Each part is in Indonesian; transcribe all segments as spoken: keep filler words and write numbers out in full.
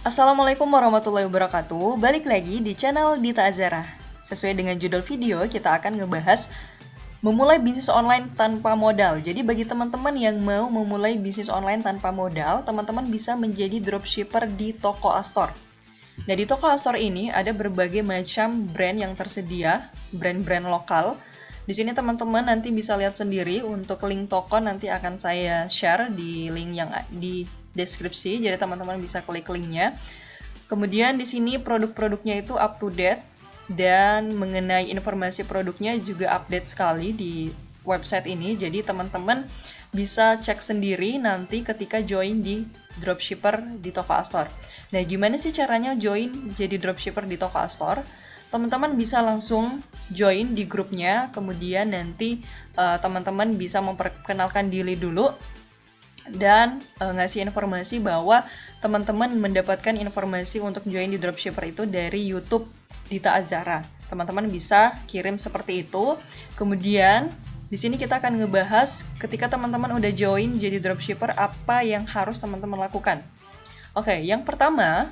Assalamualaikum warahmatullahi wabarakatuh. Balik lagi di channel Dita Azara. Sesuai dengan judul video, kita akan ngebahas memulai bisnis online tanpa modal. Jadi bagi teman-teman yang mau memulai bisnis online tanpa modal, teman-teman bisa menjadi dropshipper di Toko Astor. Nah, di Toko Astor ini ada berbagai macam brand yang tersedia, brand-brand lokal. Di sini teman-teman nanti bisa lihat sendiri. Untuk link toko nanti akan saya share di link yang di deskripsi, jadi teman-teman bisa klik linknya. Kemudian di sini produk-produknya itu up to date, dan mengenai informasi produknya juga update sekali di website ini. Jadi teman-teman bisa cek sendiri nanti ketika join di dropshipper di Toko Astor. Nah, gimana sih caranya join jadi dropshipper di Toko Astor? Teman-teman bisa langsung join di grupnya, kemudian nanti uh, teman-teman bisa memperkenalkan diri dulu dan uh, ngasih informasi bahwa teman-teman mendapatkan informasi untuk join di dropshipper itu dari YouTube Dita Azara. Teman-teman bisa kirim seperti itu. Kemudian di sini kita akan ngebahas ketika teman-teman udah join jadi dropshipper, apa yang harus teman-teman lakukan. Oke, yang pertama,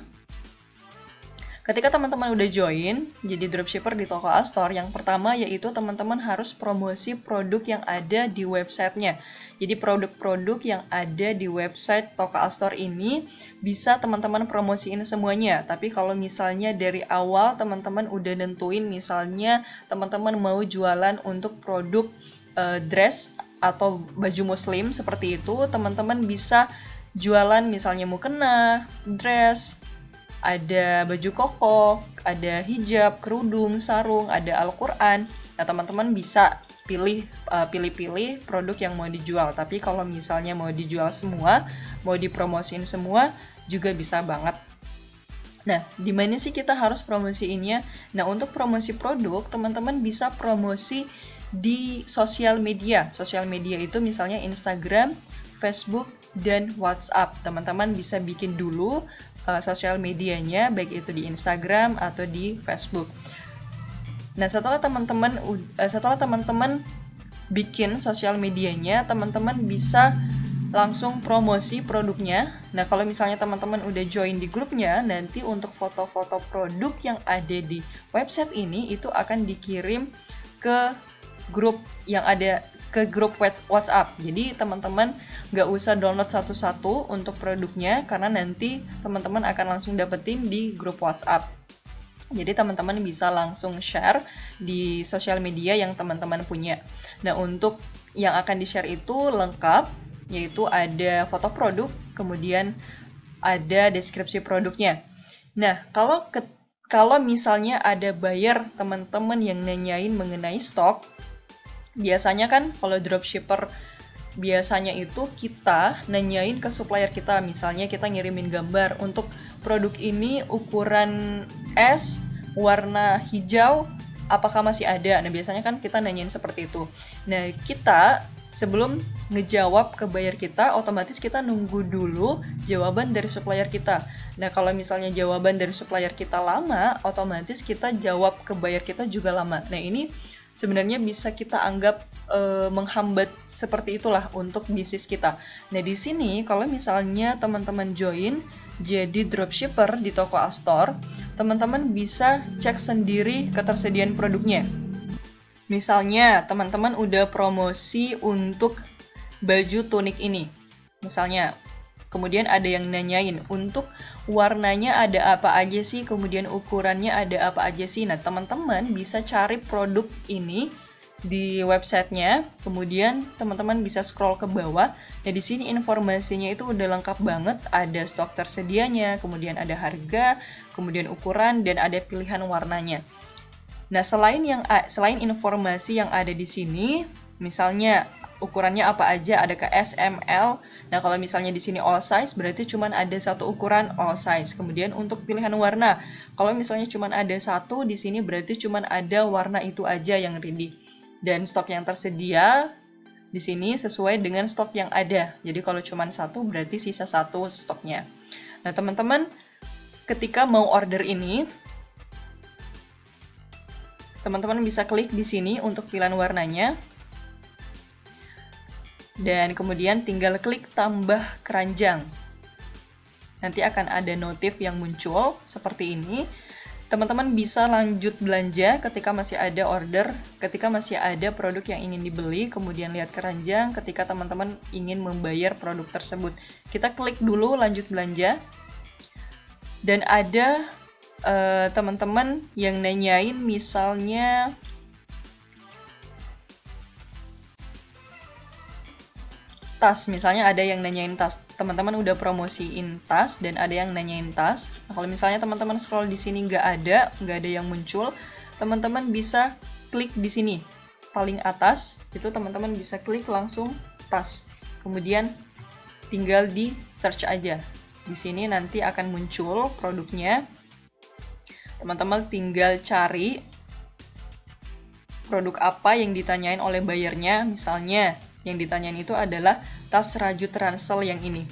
ketika teman-teman udah join jadi dropshipper di Toko Astor, yang pertama yaitu teman-teman harus promosi produk yang ada di websitenya. Jadi produk-produk yang ada di website Toko Astor ini bisa teman-teman promosiin semuanya. Tapi kalau misalnya dari awal teman-teman udah nentuin, misalnya teman-teman mau jualan untuk produk uh, dress atau baju muslim seperti itu, teman-teman bisa jualan misalnya mukena, dress, ada baju koko, ada hijab, kerudung, sarung, ada Al-Quran. Nah, teman-teman bisa pilih uh, pilih-pilih produk yang mau dijual. Tapi kalau misalnya mau dijual semua, mau dipromosiin semua, juga bisa banget. Nah, di mana sih kita harus promosiinnya? Nah, untuk promosi produk, teman-teman bisa promosi di sosial media. Sosial media itu misalnya Instagram, Facebook, dan WhatsApp. Teman-teman bisa bikin dulu uh, sosial medianya, baik itu di Instagram atau di Facebook. Nah, setelah teman-teman uh, setelah teman-teman bikin sosial medianya, teman-teman bisa langsung promosi produknya. Nah, kalau misalnya teman-teman udah join di grupnya, nanti untuk foto-foto produk yang ada di website ini itu akan dikirim ke grup yang ada ke grup WhatsApp. Jadi teman-teman nggak usah download satu-satu untuk produknya, karena nanti teman-teman akan langsung dapetin di grup WhatsApp. Jadi teman-teman bisa langsung share di sosial media yang teman-teman punya. Nah, untuk yang akan di-share itu lengkap, yaitu ada foto produk, kemudian ada deskripsi produknya. Nah, kalau ke, kalau misalnya ada buyer teman-teman yang nanyain mengenai stok, biasanya kan kalau dropshipper biasanya itu kita nanyain ke supplier kita, misalnya kita ngirimin gambar untuk produk ini ukuran S, warna hijau, apakah masih ada? Nah, biasanya kan kita nanyain seperti itu. Nah, kita sebelum ngejawab ke buyer kita, otomatis kita nunggu dulu jawaban dari supplier kita. Nah, kalau misalnya jawaban dari supplier kita lama, otomatis kita jawab ke buyer kita juga lama. Nah, ini sebenarnya bisa kita anggap e, menghambat seperti itulah untuk bisnis kita. Nah, di sini kalau misalnya teman-teman join jadi dropshipper di Toko Astor, teman-teman bisa cek sendiri ketersediaan produknya. Misalnya teman-teman udah promosi untuk baju tunik ini, misalnya, kemudian ada yang nanyain untuk warnanya ada apa aja sih, kemudian ukurannya ada apa aja sih. Nah, teman-teman bisa cari produk ini di websitenya, kemudian teman-teman bisa scroll ke bawah. Nah, di sini informasinya itu udah lengkap banget, ada stok tersedianya, kemudian ada harga, kemudian ukuran, dan ada pilihan warnanya. Nah, selain yang selain informasi yang ada di sini, misalnya ukurannya apa aja, ada ke S, M, L. Nah, kalau misalnya di sini all size, berarti cuma ada satu ukuran all size. Kemudian untuk pilihan warna, kalau misalnya cuma ada satu di sini, berarti cuma ada warna itu aja yang ready. Dan stok yang tersedia di sini sesuai dengan stok yang ada. Jadi kalau cuma satu, berarti sisa satu stoknya. Nah, teman-teman, ketika mau order ini, teman-teman bisa klik di sini untuk pilihan warnanya. Dan kemudian tinggal klik tambah keranjang. nanti akan ada notif yang muncul seperti ini. Teman-teman bisa lanjut belanja ketika masih ada order, ketika masih ada produk yang ingin dibeli, kemudian lihat keranjang ketika teman-teman ingin membayar produk tersebut. Kita klik dulu lanjut belanja. Dan ada uh, teman-teman yang nanyain misalnya tas, misalnya ada yang nanyain tas. Teman-teman udah promosiin tas dan ada yang nanyain tas. Nah, kalau misalnya teman-teman scroll di sini nggak ada, nggak ada yang muncul, teman-teman bisa klik di sini paling atas, itu teman-teman bisa klik langsung tas. Kemudian tinggal di search aja. Di sini nanti akan muncul produknya. Teman-teman tinggal cari produk apa yang ditanyain oleh bayarnya. Misalnya yang ditanyain itu adalah tas rajut ransel yang ini.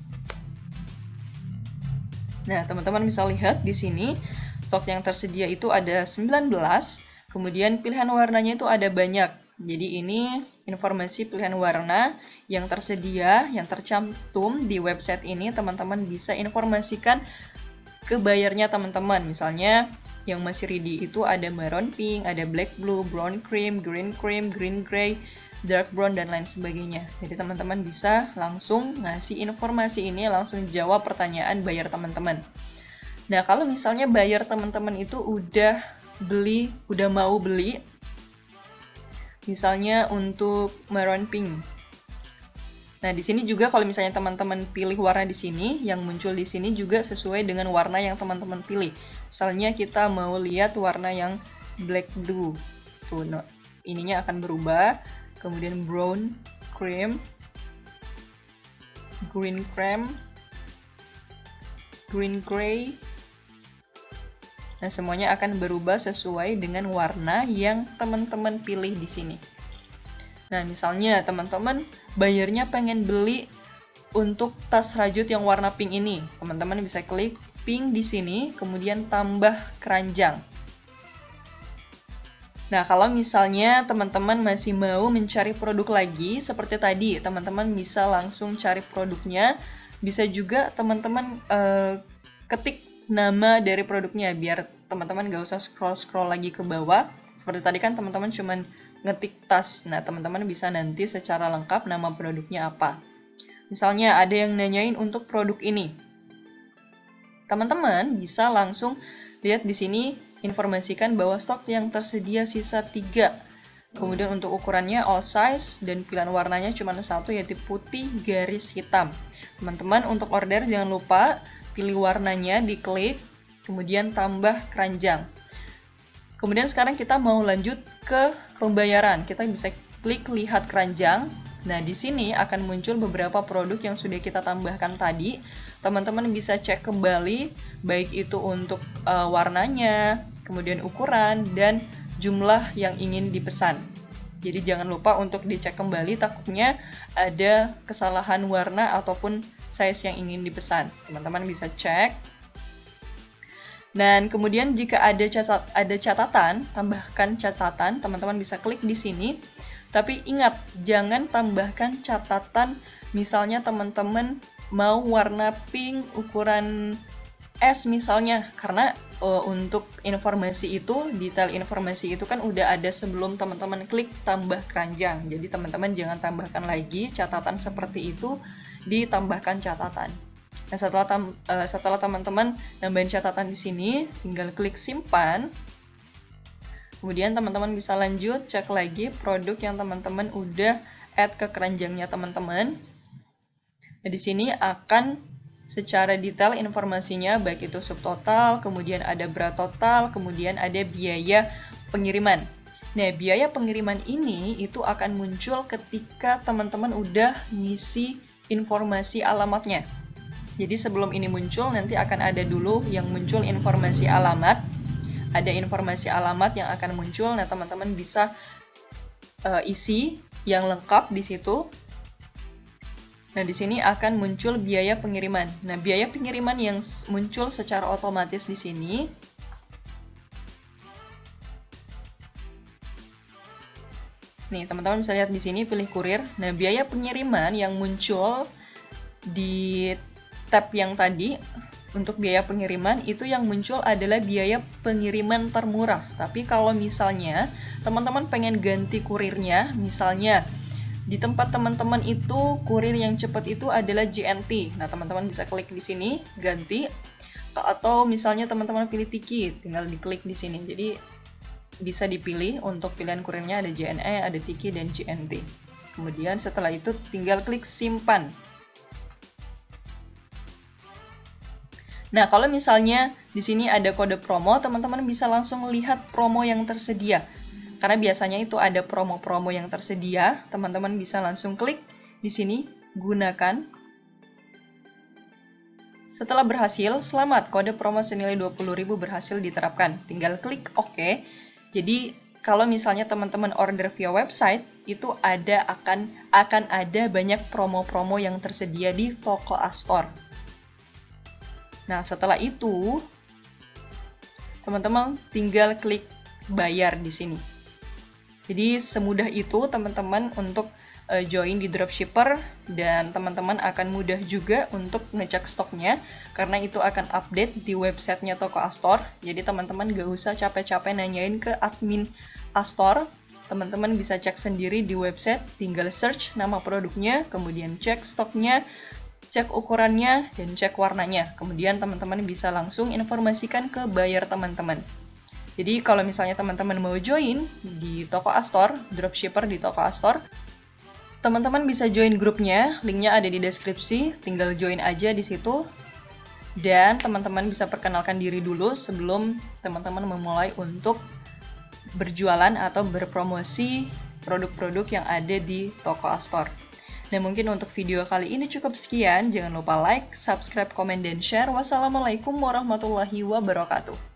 Nah, teman-teman bisa lihat di sini stok yang tersedia itu ada sembilan belas, kemudian pilihan warnanya itu ada banyak. Jadi ini informasi pilihan warna yang tersedia, yang tercantum di website ini. Teman-teman bisa informasikan ke bayarnya teman-teman. Misalnya yang masih ready itu ada maroon pink, ada black blue, brown cream, green cream, green gray, dark brown, dan lain sebagainya. Jadi teman-teman bisa langsung ngasih informasi ini, langsung jawab pertanyaan bayar teman-teman. Nah, kalau misalnya bayar teman-teman itu udah beli, udah mau beli, misalnya untuk maroon pink. Nah, di sini juga kalau misalnya teman-teman pilih warna di sini, yang muncul di sini juga sesuai dengan warna yang teman-teman pilih. Misalnya kita mau lihat warna yang black blue. Tuh, no, ininya akan berubah. Kemudian brown cream, green cream, green gray. Nah, semuanya akan berubah sesuai dengan warna yang teman-teman pilih di sini. Nah, misalnya teman-teman bayarnya pengen beli untuk tas rajut yang warna pink ini. Teman-teman bisa klik pink di sini, kemudian tambah keranjang. Nah, kalau misalnya teman-teman masih mau mencari produk lagi, seperti tadi, teman-teman bisa langsung cari produknya. Bisa juga teman-teman uh, ketik nama dari produknya, biar teman-teman gak usah scroll-scroll lagi ke bawah. Seperti tadi kan teman-teman cuma ngetik tas. Nah, teman-teman bisa nanti secara lengkap nama produknya apa. Misalnya ada yang nanyain untuk produk ini. Teman-teman bisa langsung lihat di sini, informasikan bahwa stok yang tersedia sisa tiga. Kemudian untuk ukurannya all size dan pilihan warnanya cuma satu, yaitu putih garis hitam. Teman-teman untuk order jangan lupa pilih warnanya, diklik, kemudian tambah keranjang. Kemudian sekarang kita mau lanjut ke pembayaran. Kita bisa klik lihat keranjang. Nah, di sini akan muncul beberapa produk yang sudah kita tambahkan tadi. Teman-teman bisa cek kembali, baik itu untuk uh, warnanya, kemudian ukuran, dan jumlah yang ingin dipesan. Jadi jangan lupa untuk dicek kembali, takutnya ada kesalahan warna ataupun size yang ingin dipesan. Teman-teman bisa cek. Dan kemudian jika ada catat, ada catatan, tambahkan catatan, teman-teman bisa klik di sini. Tapi ingat, jangan tambahkan catatan, misalnya teman-teman mau warna pink ukuran S misalnya, karena uh, untuk informasi itu, detail informasi itu kan udah ada sebelum teman-teman klik tambah keranjang. Jadi teman-teman jangan tambahkan lagi catatan seperti itu, ditambahkan catatan. Nah, setelah tam, uh, setelah teman-teman nambahin catatan di sini, tinggal klik simpan. Kemudian teman-teman bisa lanjut cek lagi produk yang teman-teman udah add ke keranjangnya teman-teman. Nah, di sini akan secara detail informasinya, baik itu subtotal, kemudian ada berat total, kemudian ada biaya pengiriman. Nah, biaya pengiriman ini itu akan muncul ketika teman-teman udah ngisi informasi alamatnya. Jadi sebelum ini muncul, nanti akan ada dulu yang muncul informasi alamat. Ada informasi alamat yang akan muncul. Nah, teman-teman bisa uh, isi yang lengkap di situ. Nah, di sini akan muncul biaya pengiriman. Nah, biaya pengiriman yang muncul secara otomatis di sini nih, teman-teman bisa lihat di sini pilih kurir. Nah, biaya pengiriman yang muncul di tab yang tadi, untuk biaya pengiriman, itu yang muncul adalah biaya pengiriman termurah. Tapi kalau misalnya teman-teman pengen ganti kurirnya, misalnya di tempat teman-teman itu kurir yang cepat itu adalah J N T. Nah, teman-teman bisa klik di sini, ganti. Atau misalnya teman-teman pilih Tiki, tinggal diklik di sini. Jadi bisa dipilih untuk pilihan kurirnya ada J N E, ada Tiki, dan J N T. Kemudian setelah itu tinggal klik simpan. Nah, kalau misalnya di sini ada kode promo, teman-teman bisa langsung lihat promo yang tersedia. Karena biasanya itu ada promo-promo yang tersedia, teman-teman bisa langsung klik di sini, gunakan. Setelah berhasil, selamat, kode promo senilai dua puluh ribu berhasil diterapkan. Tinggal klik OK. Jadi, kalau misalnya teman-teman order via website, itu ada akan akan ada banyak promo-promo yang tersedia di Toko Astor. Nah, setelah itu, teman-teman tinggal klik bayar di sini. Jadi, semudah itu teman-teman untuk uh, join di dropshipper, dan teman-teman akan mudah juga untuk ngecek stoknya, karena itu akan update di websitenya Toko Astor. Jadi, teman-teman gak usah capek-capek nanyain ke admin Astor. Teman-teman bisa cek sendiri di website, tinggal search nama produknya, kemudian cek stoknya, cek ukurannya, dan cek warnanya. Kemudian teman-teman bisa langsung informasikan ke buyer teman-teman. Jadi kalau misalnya teman-teman mau join di Toko Astor, dropshipper di Toko Astor, teman-teman bisa join grupnya, linknya ada di deskripsi, tinggal join aja di situ. Dan teman-teman bisa perkenalkan diri dulu sebelum teman-teman memulai untuk berjualan atau berpromosi produk-produk yang ada di Toko Astor. Dan mungkin untuk video kali ini cukup sekian. Jangan lupa like, subscribe, komen, dan share. Wassalamualaikum warahmatullahi wabarakatuh.